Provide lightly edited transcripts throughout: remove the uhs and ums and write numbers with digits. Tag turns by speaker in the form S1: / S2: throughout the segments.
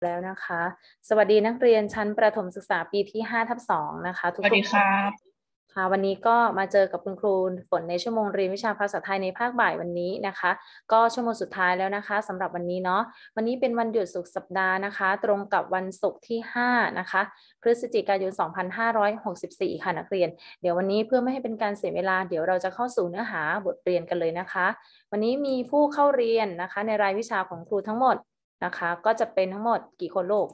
S1: แล้วนะคะสวัสดีนักเรียนชั้นประถมศึกษาปีที่5/2นะคะ
S2: สวัสดีค
S1: ทุกๆคน
S2: รับ
S1: ค่ะวันนี้ก็มาเจอกับคุณครูฝนในชั่วโมงเรียนวิชาภาษาไทยในภาคบ่ายวันนี้นะคะก็ชั่วโมงสุดท้ายแล้วนะคะสำหรับวันนี้เนาะวันนี้เป็นวันหยุดสุดสัปดาห์นะคะตรงกับวันศุกร์ที่5นะคะพฤศจิกายน2564ค่ะนักเรียนเดี๋ยววันนี้เพื่อไม่ให้เป็นการเสียเวลาเดี๋ยวเราจะเข้าสู่เนื้อหาบทเรียนกันเลยนะคะวันนี้มีผู้เข้าเรียนนะคะในรายวิชาของครูทั้งหมดนะคะก็จะเป็นทั้งหมดกี่คนลูก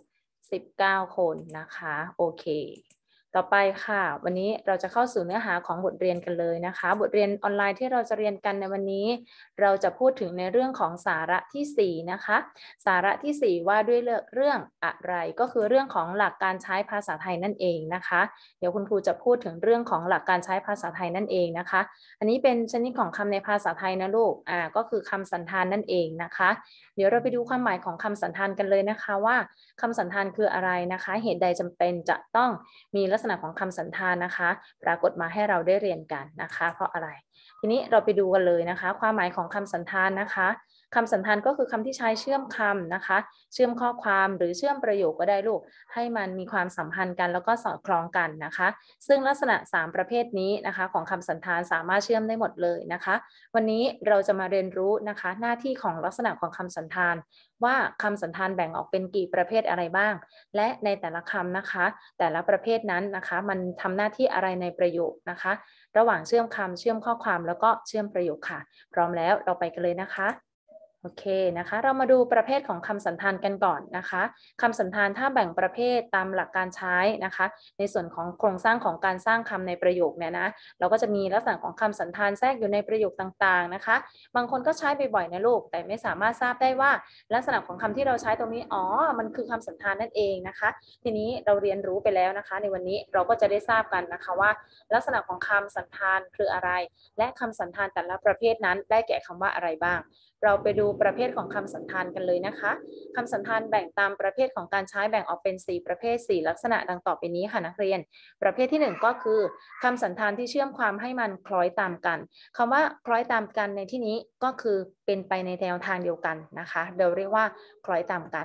S1: 19 คนนะคะโอเคต่อไปค่ะวันนี้เราจะเข้าสู่เนื้อหาของบทเรียนกันเลยนะคะบทเรียนออนไลน์ที่เราจะเรียนกันในวันนี้เราจะพูดถึงในเรื่องของสาระที่4นะคะสาระที่4ว่าด้วยเรื่องอะไรก็คือเรื่องของหลักการใช้ภาษาไทยนั่นเองนะคะเดี๋ยวคุณครูจะพูดถึงเรื่องของหลักการใช้ภาษาไทยนั่นเองนะคะอันนี้เป็นชนิดของคำในภาษาไทยนะลูกก็คือคำสันธานนั่นเองนะคะเดี๋ยวเราไปดูความหมายของคำสันธานกันเลยนะคะว่าคำสันธานคืออะไรนะคะเหตุใดจำเป็นจะต้องมีลักษณะของคำสันธานนะคะปรากฏมาให้เราได้เรียนกันนะคะเพราะอะไรทีนี้เราไปดูกันเลยนะคะความหมายของคำสันธานนะคะคำสันธานก็คือคำที่ใช้เชื่อมคำนะคะเชื่อมข้อความหรือเชื่อมประโยคก็ได้ลูกให้มันมีความสัมพันธ์กันแล้วก็สอดคล้องกันนะคะซึ่งลักษณะ3ประเภทนี้นะคะของคำสันธานสามารถเชื่อมได้หมดเลยนะคะวันนี้เราจะมาเรียนรู้นะคะหน้าที่ของลักษณะของคำสันธานว่าคำสันธานแบ่งออกเป็นกี่ประเภทอะไรบ้างและในแต่ละคำนะคะแต่ละประเภทนั้นนะคะมันทำหน้าที่อะไรในประโยคนะคะระหว่างเชื่อมคำเชื่อมข้อความแล้วก็เชื่อมประโยคค่ะพร้อมแล้วเราไปกันเลยนะคะโอเคนะคะเรามาดูประเภทของคำสันธานกันก่อนนะคะคำสันธานถ้าแบ่งประเภทตามหลักการใช้นะคะในส่วนของโครงสร้างของการสร้างคำในประโยคเนี่ยนะเราก็จะมีลักษณะของคำสันธานแทรกอยู่ในประโยคต่างๆนะคะบางคนก็ใช้บ่อยๆนะลูกแต่ไม่สามารถทราบได้ว่าลักษณะของคำที่เราใช้ตรงนี้มันคือคำสันธานนั่นเองนะคะทีนี้เราเรียนรู้ไปแล้วนะคะในวันนี้เราก็จะได้ทราบกันนะคะว่าลักษณะของคำสันธานคืออะไรและคำสันธานแต่ละประเภทนั้นได้แก่คำว่าอะไรบ้างเราไปดูประเภทของคำสันธานกันเลยนะคะคำสันธานแบ่งตามประเภทของการใช้แบ่งออกเป็น4ประเภท4ลักษณะดังต่อไปนี้ค่ะนักเรียนประเภทที่1ก็คือคำสันธานที่เชื่อมความให้มันคล้อยตามกันคำว่าคล้อยตามกันในที่นี้ก็คือเป็นไปในแนวทางเดียวกันนะคะเราเรียกว่าคล้อยตามกัน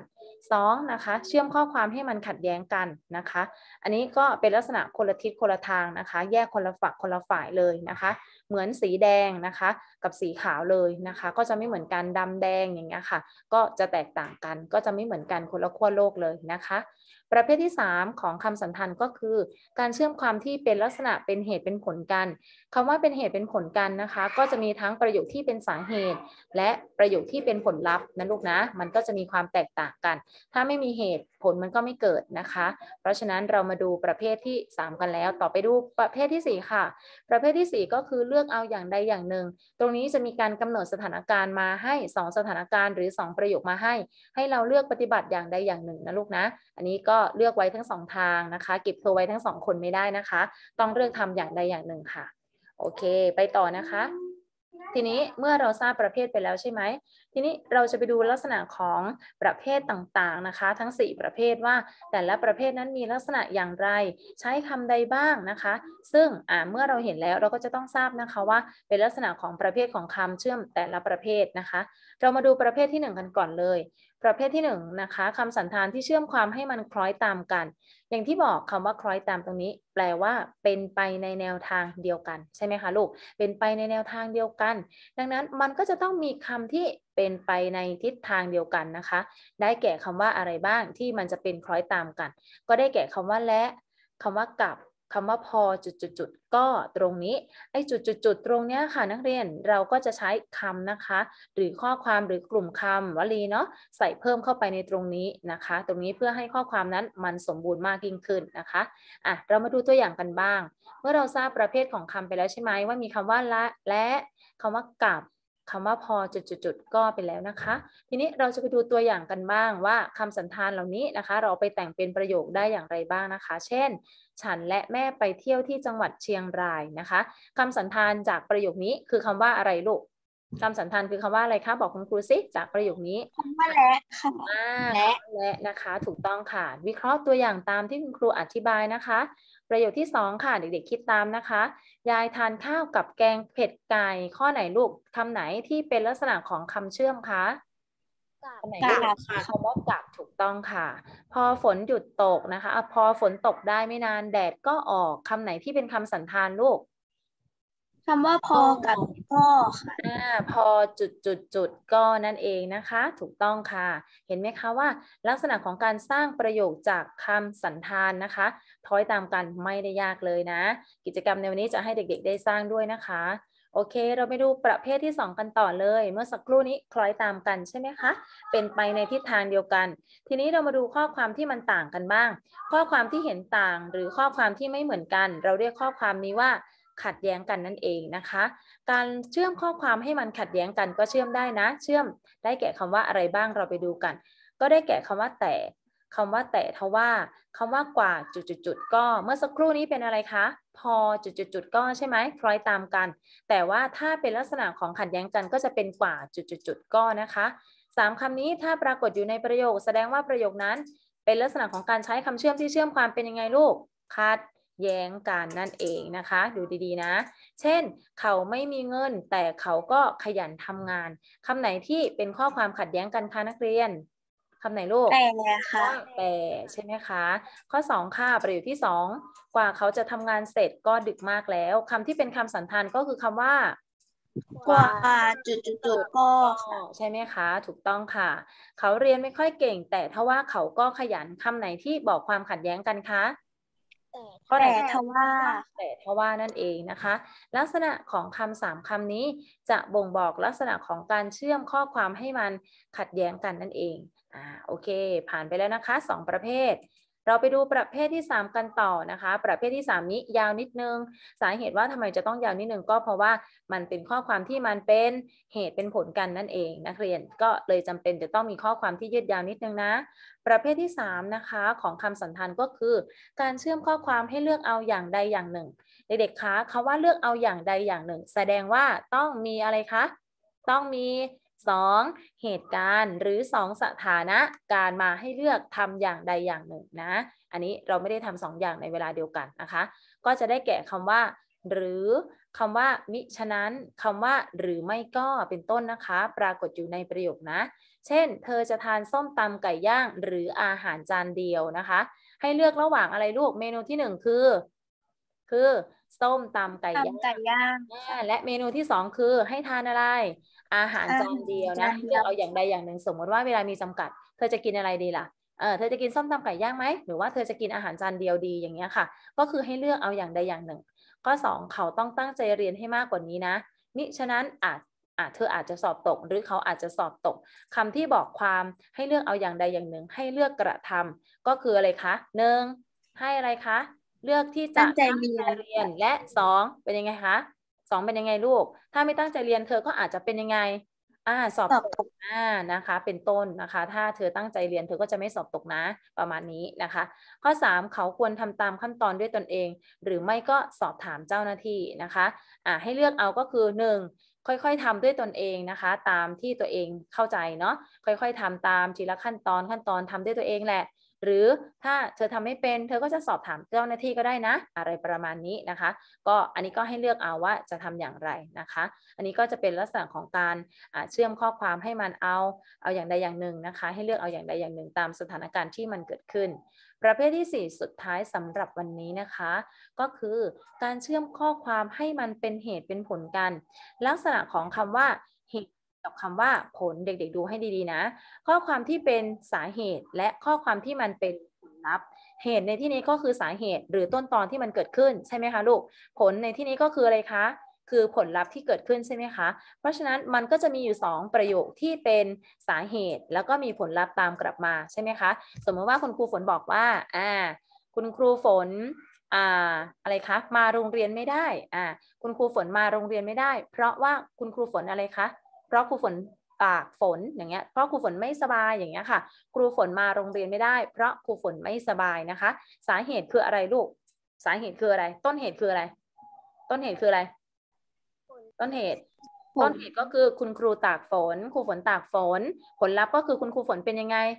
S1: 2นะคะเชื่อมข้อความให้มันขัดแย้งกันนะคะอันนี้ก็เป็นลักษณะคนละทิศคนละทางนะคะแยกคนละฝักคนละฝ่ายเลยนะคะเหมือนสีแดงนะคะกับสีขาวเลยนะคะก็จะไม่เหมือนกันดำแดงอย่างเงี้ยค่ะก็จะแตกต่างกันก็จะไม่เหมือนกันคนละขั้วโลกเลยนะคะประเภทที่3ของคำสันธานก็คือการเชื่อมความที่เป็นลักษณะเป็นเหตุเป็นผลกันคำว่าเป็นเหตุเป็นผลกันนะคะก็จะมีทั้งประโยคที่เป็นสาเหตุและประโยคที่เป็นผลลัพธ์นะลูกนะมันก็จะมีความแตกต่างกันถ้าไม่มีเหตุผลมันก็ไม่เกิดนะคะเพราะฉะนั้นเรามาดูประเภทที่3กันแล้วต่อไปดูประเภทที่4ค่ะประเภทที่4ก็คือเลือกเอาอย่างใดอย่างหนึ่งตรงนี้จะมีการกำหนดสถานการณ์มาให้2สถานการณ์หรือ2ประโยคมาให้เราเลือกปฏิบัติอย่างใดอย่างหนึ่งนะลูกนะอันนี้ก็เลือกไว้ทั้ง2ทางนะคะเก็บตัวไว้ทั้ง2คนไม่ได้นะคะต้องเลือกทำอย่างใดอย่างหนึ่งค่ะโอเคไปต่อนะคะทีนี้เมื่อเราทราบประเภทไปแล้วใช่ไหมทีนี้เราจะไปดูลักษณะของประเภทต่างๆนะคะทั้ง4ประเภทว่าแต่ละประเภทนั้นมีลักษณะอย่างไรใช้คำใดบ้างนะคะซึ่งเมื่อเราเห็นแล้วเราก็จะต้องทราบนะคะว่าเป็นลักษณะของประเภทของคำเชื่อมแต่ละประเภทนะคะเรามาดูประเภทที่1กันก่อนเลยประเภทที่1นะคะคำสันธานที่เชื่อมความให้มันคล้อยตามกันอย่างที่บอกคำว่าคล้อยตามตรงนี้แปลว่าเป็นไปในแนวทางเดียวกันใช่ไหมคะลูกเป็นไปในแนวทางเดียวกันดังนั้นมันก็จะต้องมีคำที่เป็นไปในทิศทางเดียวกันนะคะได้แก่คำว่าอะไรบ้างที่มันจะเป็นคล้อยตามกันก็ได้แก่คำว่าและคำว่ากับคำว่าพอจุดๆๆก็ตรงนี้ไอ้จุดๆๆตรงเนี้ยค่ะนักเรียนเราก็จะใช้คำนะคะหรือข้อความหรือกลุ่มคำวลีเนาะใส่เพิ่มเข้าไปในตรงนี้นะคะตรงนี้เพื่อให้ข้อความนั้นมันสมบูรณ์มากยิ่งขึ้นนะคะเรามาดูตัวอย่างกันบ้างเมื่อเราทราบประเภทของคำไปแล้วใช่ไหมว่ามีคำว่าละและคำว่ากับคำว่าพอจุดๆๆก็ไปแล้วนะคะทีนี้เราจะไปดูตัวอย่างกันบ้างว่าคำสันธานเหล่านี้นะคะเราไปแต่งเป็นประโยคได้อย่างไรบ้างนะคะเช่นฉันและแม่ไปเที่ยวที่จังหวัดเชียงรายนะคะคำสันธานจากประโยคนี้คือคำว่าอะไรลูกคำสันธานคือคำว่าอะไรคะบอกคุณครูสิจากประโยคนี้
S2: คำว่าและค่ะและ
S1: คำว่าและนะคะถูกต้องค่ะวิเคราะห์ตัวอย่างตามที่คุณครูอธิบายนะคะประโยคที่2ค่ะเด็กๆคิดตามนะคะยายทานข้าวกับแกงเผ็ดไก่ข้อไหนลูกคำไหนที่เป็นลักษณะของคำเชื่อมคะคำไหน
S2: ก
S1: ลูก
S2: ลับ
S1: คำว่ากับถูกต้องค่ะ พอฝนหยุดตกนะคะพอฝนตกได้ไม่นานแดดก็ออกคำไหนที่เป็นคำสันธานลูก
S2: คำว่าพอกับก็ค่ะ
S1: พอจุดก็นั่นเองนะคะถูกต้องค่ะเห็นไหมคะว่าลักษณะของการสร้างประโยคจากคำสันธานนะคะคล้อยตามกันไม่ได้ยากเลยนะกิจกรรมในวันนี้จะให้เด็กๆได้สร้างด้วยนะคะโอเคเราไปดูประเภทที่2กันต่อเลยเมื่อสักครู่นี้คล้อยตามกันใช่ไหมคะเป็นไปในทิศทางเดียวกันทีนี้เรามาดูข้อความที่มันต่างกันบ้างข้อความที่เห็นต่างหรือข้อความที่ไม่เหมือนกันเราเรียกข้อความนี้ว่าขัดแย้งกันนั่นเองนะคะการเชื่อมข้อความให้มันขัดแย้งกันก็เชื่อมได้นะเชื่อมได้แก่คำว่าอะไรบ้างเราไปดูกันก็ได้แก่คำว่าแต่คำว่าแต่ทว่าคำว่ากว่าจุดก็เมื่อสักครู่นี้เป็นอะไรคะพอจุดก็ใช่ไหมคล้อยตามกันแต่ว่าถ้าเป็นลักษณะของขัดแย้งกันก็จะเป็นกว่าจุดก็นะคะ3คำนี้ถ้าปรากฏอยู่ในประโยคแสดงว่าประโยคนั้นเป็นลักษณะของการใช้คำเชื่อมที่เชื่อมความเป็นยังไงลูกขัดแย้งกันนั่นเองนะคะดูดีๆนะเช่นเขาไม่มีเงินแต่เขาก็ขยันทำงานคำไหนที่เป็นข้อความขัดแย้งกันคะนักเรียนคำไหนลูก
S2: แต่ค่ะ
S1: แต่ใช่ไหมคะข้อ2ค่ะประโยคที่2กว่าเขาจะทำงานเสร็จก็ดึกมากแล้วคำที่เป็นคำสันธานก็คือคำว่าก
S2: ว่า
S1: ว่า
S2: จุดก็ค่ะ
S1: ใช่ไหมคะถูกต้องค่ะเขาเรียนไม่ค่อยเก่งแต่ถ้าว่าเขาก็ขยันคำไหนที่บอกความขัดแย้งกันคะข้อไหน
S2: แต่ทว่า
S1: แต่ทว่านั่นเองนะคะลักษณะของคำ3คำนี้จะบ่งบอกลักษณะของการเชื่อมข้อความให้มันขัดแย้งกันนั่นเองโอเคผ่านไปแล้วนะคะ2ประเภทเราไปดูประเภทที่3กันต่อนะคะประเภทที่3นี้ยาวนิดนึงสาเหตุว่าทำไมจะต้องยาวนิดนึงก็เพราะว่ามันเป็นข้อความที่มันเป็นเหตุเป็นผลกันนั่นเองนักเรียนก็เลยจำเป็นจะต้องมีข้อความที่ยืดยาวนิดนึงนะประเภทที่3นะคะของคำสันธานก็คือการเชื่อมข้อความให้เลือกเอาอย่างใดอย่างหนึ่งเด็กๆคะคำว่าเลือกเอาอย่างใดอย่างหนึ่งแสดงว่าต้องมีอะไรคะต้องมี2เหตุการณ์หรือ2สถานะการมาให้เลือกทำอย่างใดอย่างหนึ่งนะอันนี้เราไม่ได้ทำ2อย่างในเวลาเดียวกันนะคะก็จะได้แก่คำว่าหรือคำว่ามิฉะนั้นคำว่าหรือไม่ก็เป็นต้นนะคะปรากฏอยู่ในประโยคนะเช่นเธอจะทานส้มตำไก่ย่างหรืออาหารจานเดียวนะคะให้เลือกระหว่างอะไรลูกเมนูที่1คือส้มตำไก่ย่าง
S2: ทำไก่ย่าง
S1: และเมนูที่2คือให้ทานอะไรอาหารจานเดียวนะเลือกเอาอย่างใดอย่างหนึ่งสมมติว่าเวลามีจำกัดเธอจะกินอะไรดีล่ะเธอจะกินส้มตำไก่ย่างไหมหรือว่าเธอจะกินอาหารจานเดียวดีอย่างเงี้ยค่ะก็คือให้เลือกเอาอย่างใดอย่างหนึ่งข้อ2เขาต้องตั้งใจเรียนให้มากกว่านี้นะมิฉะนั้นเธออาจจะสอบตกหรือเขาอาจจะสอบตกคำที่บอกความให้เลือกเอาอย่างใดอย่างหนึ่งให้เลือกกระทำก็คืออะไรคะ1ให้อะไรคะเลือกที่จะ
S2: ตั้งใจเรียน
S1: เรียนและ2เป็นยังไงคะ2เป็นยังไงลูกถ้าไม่ตั้งใจเรียนเธอก็อาจจะเป็นยังไงสอบตกนะคะเป็นต้นนะคะถ้าเธอตั้งใจเรียนเธอก็จะไม่สอบตกนะประมาณนี้นะคะข้อ3เขาควรทำตามขั้นตอนด้วยตนเองหรือไม่ก็สอบถามเจ้าหน้าที่นะคะให้เลือกเอาก็คือ1ค่อยๆทำด้วยตนเองนะคะตามที่ตัวเองเข้าใจเนาะค่อยๆทำตามทีละขั้นตอนทำด้วยตัวเองแหละหรือถ้าเธอทำไม่เป็นเธอก็จะสอบถามเจ้าหน้าที่ก็ได้นะอะไรประมาณนี้นะคะก็อันนี้ก็ให้เลือกเอาว่าจะทำอย่างไรนะคะอันนี้ก็จะเป็นลักษณะของการเชื่อมข้อความให้มันเอาอย่างใดอย่างหนึ่งนะคะให้เลือกเอาอย่างใดอย่างหนึ่งตามสถานการณ์ที่มันเกิดขึ้นประเภทที่4สุดท้ายสำหรับวันนี้นะคะก็คือการเชื่อมข้อความให้มันเป็นเหตุเป็นผลกันลักษณะของคำว่าเหตุกับคำว่าผลเด็กๆดูให้ดีๆนะข้อความที่เป็นสาเหตุและข้อความที่มันเป็นผลลัพธ์เหตุในที่นี้ก็คือสาเหตุหรือต้นตอนที่มันเกิดขึ้นใช่ไหมคะลูกผลในที่นี้ก็คืออะไรคะคือผลลัพธ์ที่เกิดขึ้นใช่ไหมคะเพราะฉะนั้นมันก็จะมีอยู่2ประโยคที่เป็นสาเหตุแล้วก็มีผลลัพธ์ตามกลับมาใช่ไหมคะสมมติว่าคุณครูฝนบอกว่าคุณครูฝนอะไรคะมาโรงเรียนไม่ได้คุณครูฝนมาโรงเรียนไม่ได้เพราะว่าคุณครูฝนอะไรคะเพราะครูฝนตากฝนอย่างเงี้ยเพราะครูฝนไม่สบายอย่างเงี้ยค่ะครูฝนมาโรงเรียนไม่ได้เพราะครูฝนไม่สบายนะคะสาเหตุคืออะไรลูกสาเหตุคืออะไรต้นเหตุคืออะไรต้นเหตุคืออะไรต้นเหตุก็คือคุณครูตากฝนครูฝนตากฝนผลลัพธ์ก็คือคุณครูฝนเป็นยังไง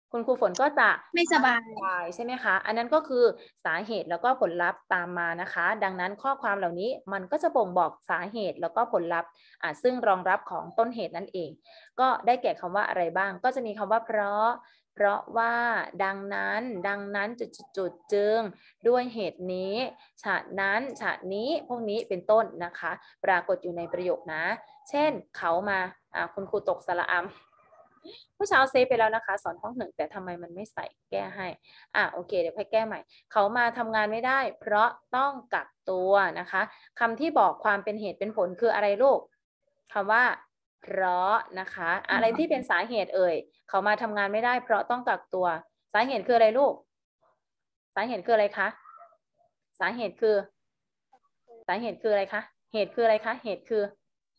S1: คุณครูฝนก็จะ
S2: ไม่สบาย
S1: ใช่ไหมคะอันนั้นก็คือสาเหตุแล้วก็ผลลัพธ์ตามมานะคะดังนั้นข้อความเหล่านี้มันก็จะบ่งบอกสาเหตุแล้วก็ผลลัพธ์ซึ่งรองรับของต้นเหตุนั่นเองก็ได้แก่คำว่าอะไรบ้างก็จะมีคำว่าเพราะว่าดังนั้นจุดจึงด้วยเหตุนี้ฉะนั้นฉะนี้พวกนี้เป็นต้นนะคะปรากฏอยู่ในประโยคนะเช่นเขามาคุณครูตกสระอำเมื่อเช้าเซฟไปแล้วนะคะสอนห้องหนึ่งแต่ทำไมมันไม่ใส่แก้ให้โอเคเดี๋ยวให้แก้ใหม่เขามาทำงานไม่ได้เพราะต้องกักตัวนะคะคำที่บอกความเป็นเหตุเป็นผลคืออะไรลูกคำว่าเพราะนะคะอะไรที่เป็นสาเหตุเอ่ยเขามาทำงานไม่ได้เพราะต้องกักตัวสาเหตุคืออะไรลูกสาเหตุคืออะไรคะสาเหตุคืออะไรคะเหตุคืออะไรคะเหตุคือ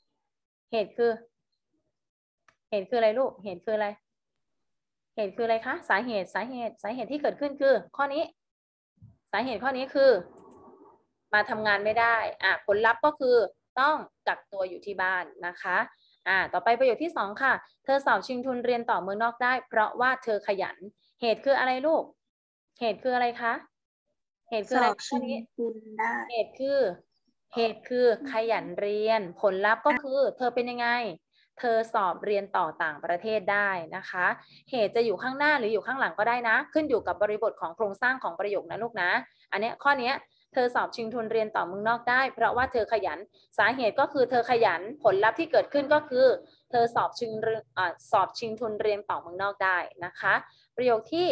S1: อะไรลูกเหตุคืออะไรคะสาเหตุที่เกิดขึ้นคือข้อนี้สาเหตุข้อนี้คือมาทำงานไม่ได้ผลลัพธ์ก็คือต้องกักตัวอยู่ที่บ้านนะคะต่อไปประโยคที่2ค่ะเธอสอบชิงทุนเรียนต่อเมืองนอกได้เพราะว่าเธอขยันเหตุคืออะไรลูกเหตุคืออะไรคะเหตุคืออะไรข้อนี้เหตุคือขยันเรียนผลลัพธ์ก็คือเธอเป็นยังไงเธอสอบเรียนต่อต่างประเทศได้นะคะเหตุจะอยู่ข้างหน้าหรืออยู่ข้างหลังก็ได้นะขึ้นอยู่กับบริบทของโครงสร้างของประโยคนะลูกนะอันนี้ข้อนี้เธอสอบชิงทุนเรียนต่อเมืองนอกได้เพราะว่าเธอขยันสาเหตุก็คือเธอขยันผลลัพธ์ที่เกิดขึ้นก็คือเธอสอบชิงทุนเรียนต่อเมืองนอกได้นะคะประโยคที่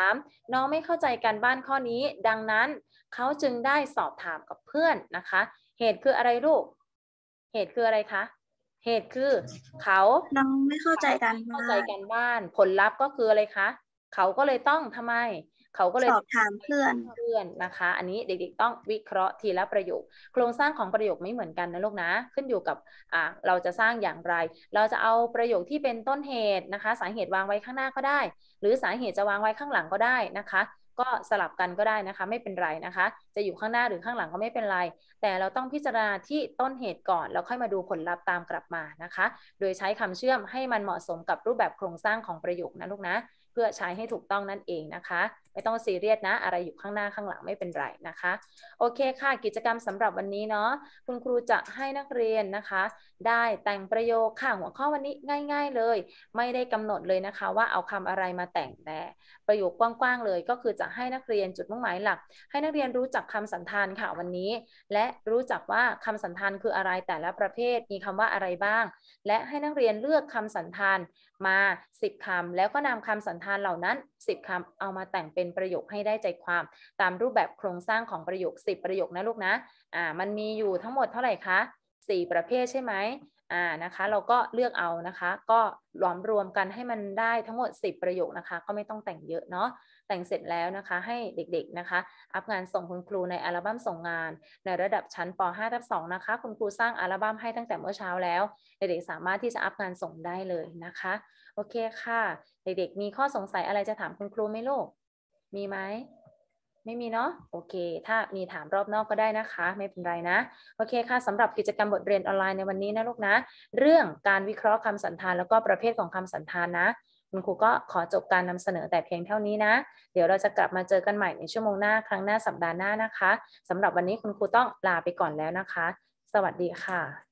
S1: 3น้องไม่เข้าใจการบ้านข้อนี้ดังนั้นเขาจึงได้สอบถามกับเพื่อนนะคะเหตุคืออะไรลูกเหตุคืออะไรคะเหตุคือเขา
S2: น้องไม่เข้าใจกัน
S1: บ้านผลลัพธ์ก็คืออะไรคะเขาก็เลยต้องทำไมเขาก็เลย
S2: สอบถามเพื่อน
S1: นะคะอันนี้เด็กๆต้องวิเคราะห์ทีละประโยคโครงสร้างของประโยคไม่เหมือนกันนะลูกนะขึ้นอยู่กับเราจะสร้างอย่างไรเราจะเอาประโยคที่เป็นต้นเหตุนะคะสาเหตุวางไว้ข้างหน้าก็ได้หรือสาเหตุจะวางไว้ข้างหลังก็ได้นะคะก็สลับกันก็ได้นะคะไม่เป็นไรนะคะจะอยู่ข้างหน้าหรือข้างหลังก็ไม่เป็นไรแต่เราต้องพิจารณาที่ต้นเหตุก่อนแล้วค่อยมาดูผลลัพธ์ตามกลับมานะคะโดยใช้คำเชื่อมให้มันเหมาะสมกับรูปแบบโครงสร้างของประโยคนะลูกนะเพื่อใช้ให้ถูกต้องนั่นเองนะคะไม่ต้องซีเรียสนะอะไรอยู่ข้างหน้าข้างหลังไม่เป็นไรนะคะโอเคค่ะกิจกรรมสำหรับวันนี้เนาะคุณครูจะให้นักเรียนนะคะได้แต่งประโยคค่ะหัวข้อวันนี้ง่ายๆเลยไม่ได้กำหนดเลยนะคะว่าเอาคำอะไรมาแต่งแต่ประโยคกว้างๆเลยก็คือจะให้นักเรียนจุดมุ่งหมายหลักให้นักเรียนรู้จักคำสันธานค่ะวันนี้และรู้จักว่าคำสันธานคืออะไรแต่ละประเภทมีคำว่าอะไรบ้างและให้นักเรียนเลือกคำสันธานมา10คำแล้วก็นำคำสันธานเหล่านั้น10คำเอามาแต่งเป็นประโยคให้ได้ใจความตามรูปแบบโครงสร้างของประโยค10ประโยคนะลูกนะมันมีอยู่ทั้งหมดเท่าไหร่คะ4ประเภทใช่ไหมนะคะเราก็เลือกเอานะคะก็รวมกันให้มันได้ทั้งหมด10ประโยคนะคะก็ไม่ต้องแต่งเยอะเนาะแต่งเสร็จแล้วนะคะให้เด็กๆนะคะอัพงานส่งคุณครูในอัลบั้มส่งงานในระดับชั้นป .5/2 นะคะคุณครูสร้างอัลบั้มให้ตั้งแต่เมื่อเช้าแล้วเด็กๆสามารถที่จะอัพงานส่งได้เลยนะคะโอเคค่ะเด็กๆมีข้อสงสัยอะไรจะถามคุณครูไหมลูกมีไหมไม่มีเนาะโอเคถ้ามีถามรอบนอกก็ได้นะคะไม่เป็นไรนะโอเคค่ะสำหรับกิจกรรมบทเรียนออนไลน์ในวันนี้นะลูกนะเรื่องการวิเคราะห์คำสันธานแล้วก็ประเภทของคำสันธานนะคุณครูก็ขอจบการนำเสนอแต่เพียงเท่านี้นะเดี๋ยวเราจะกลับมาเจอกันใหม่ในชั่วโมงหน้าครั้งหน้าสัปดาห์หน้านะคะสำหรับวันนี้คุณครูต้องลาไปก่อนแล้วนะคะสวัสดีค่ะ